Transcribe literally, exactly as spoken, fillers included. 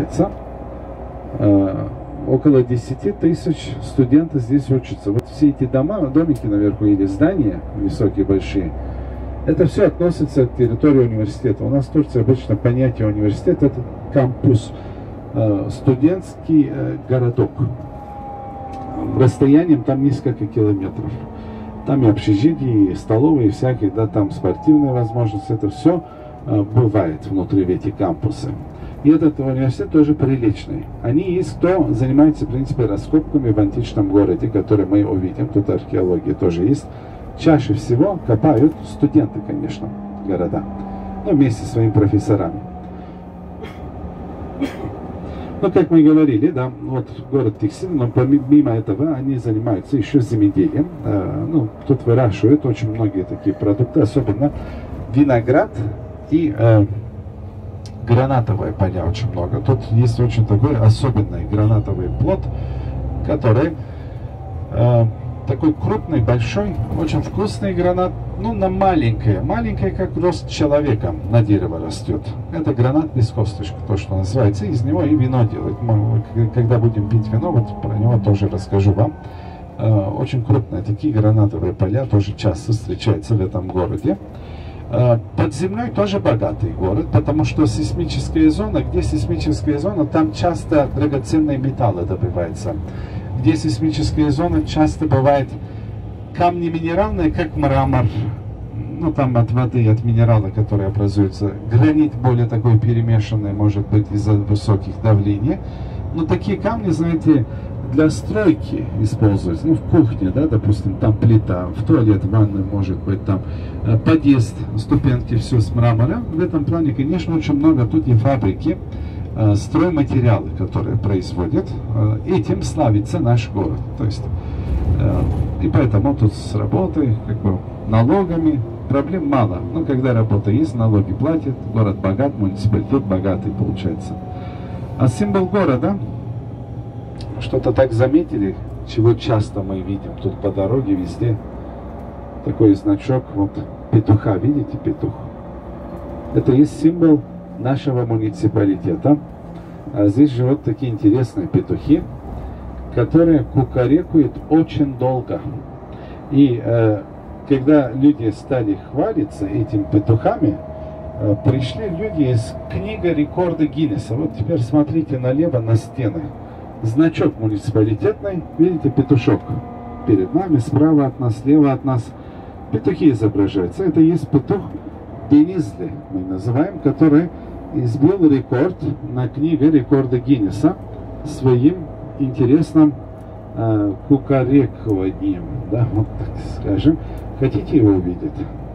называется. Около десяти тысяч студентов здесь учатся. Вот все эти дома, домики наверху или здания высокие, большие, это все относится к территории университета. У нас в Турции обычно понятие университет — это кампус, студентский городок. Расстоянием там несколько километров. Там и общежитие, и столовые, и всякие, да, там спортивные возможности. Это все бывает внутри этих кампусов. И этот университет тоже приличный. Они есть, кто занимается, в принципе, раскопками в античном городе, который мы увидим. Тут археология тоже есть. Чаще всего копают студенты, конечно, города. Ну, вместе со своими профессорами. Ну, как мы говорили, да, вот город Тиксин, но помимо этого они занимаются еще земледелием. Ну, тут выращивают очень многие такие продукты, особенно виноград и э, гранатовые поля очень много. Тут есть очень такой особенный гранатовый плод, который э, такой крупный, большой, очень вкусный гранат, ну, на маленькое, маленькое, как рост человека, на дерево растет. Это гранат без косточек, то, что называется, из него и вино делают. Мы, когда будем пить вино, вот про него тоже расскажу вам. Э, очень крупные такие гранатовые поля тоже часто встречаются в этом городе. Под землей тоже богатый город, потому что сейсмическая зона, где сейсмическая зона, там часто драгоценные металлы добываются. Где сейсмическая зона, часто бывает камни минеральные, как мрамор, ну там от воды, от минерала, который образуется. Гранит более такой перемешанный, может быть, из-за высоких давлений. Но такие камни, знаете, для стройки используются, ну, в кухне, да, допустим, там плита, в туалет, в ванной, может быть, там подъезд, ступеньки, все с мрамора. В этом плане, конечно, очень много тут и фабрики, стройматериалы, которые производят. Этим славится наш город. То есть, и поэтому тут с работой, как бы, налогами проблем мало. Но когда работа есть, налоги платят, город богат, муниципалитет богатый получается. А символ города, что-то так заметили, чего часто мы видим тут по дороге, везде. Такой значок, вот, петуха, видите, петух? Это есть символ нашего муниципалитета. А здесь живут такие интересные петухи, которые кукарекают очень долго. И э, когда люди стали хвалиться этими петухами, э, пришли люди из книги рекорда Гиннесса. Вот теперь смотрите налево на стены. Значок муниципалитетный, видите, петушок перед нами, справа от нас, слева от нас. Петухи изображаются. Это есть петух Денизли, мы называем, который избил рекорд на книге рекорда Гиннесса своим интересным э, кукарекованием, да, вот так скажем. Хотите его увидеть?